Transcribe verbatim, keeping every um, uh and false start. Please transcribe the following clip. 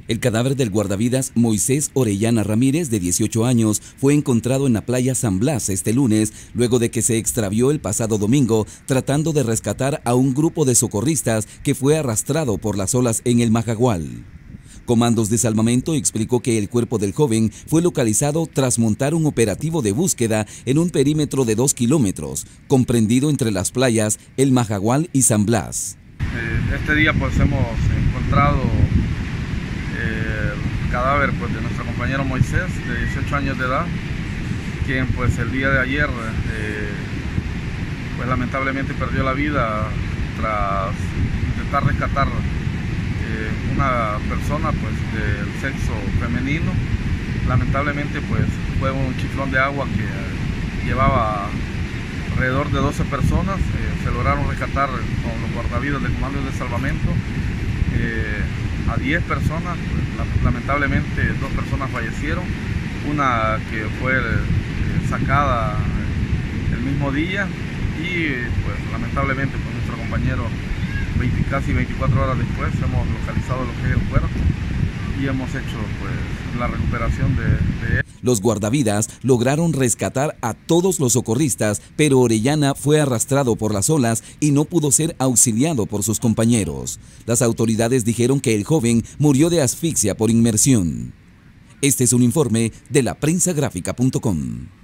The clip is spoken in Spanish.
El cadáver del guardavidas Moisés Orellana Ramírez, de dieciocho años, fue encontrado en la playa San Blas este lunes, luego de que se extravió el pasado domingo tratando de rescatar a un grupo de socorristas que fue arrastrado por las olas en el Majagual. Comandos de Salvamento explicó que el cuerpo del joven fue localizado tras montar un operativo de búsqueda en un perímetro de dos kilómetros, comprendido entre las playas El Majagual y San Blas. Este día pues hemos encontrado el cadáver pues, de nuestro compañero Moisés, de dieciocho años de edad, quien pues el día de ayer eh, pues lamentablemente perdió la vida tras intentar rescatar eh, una persona pues del sexo femenino. Lamentablemente pues fue un chiflón de agua que llevaba alrededor de doce personas. Eh, se lograron rescatar con los guardavidas del Comando de Salvamento eh, a diez personas. Pues, lamentablemente dos personas fallecieron, una que fue eh, sacada el mismo día y pues lamentablemente pues, nuestro compañero veinte, casi veinticuatro horas después hemos localizado lo que es el cuerpo y hemos hecho pues la recuperación de, de él. Los guardavidas lograron rescatar a todos los socorristas, pero Orellana fue arrastrado por las olas y no pudo ser auxiliado por sus compañeros. Las autoridades dijeron que el joven murió de asfixia por inmersión. Este es un informe de la prensa gráfica punto com.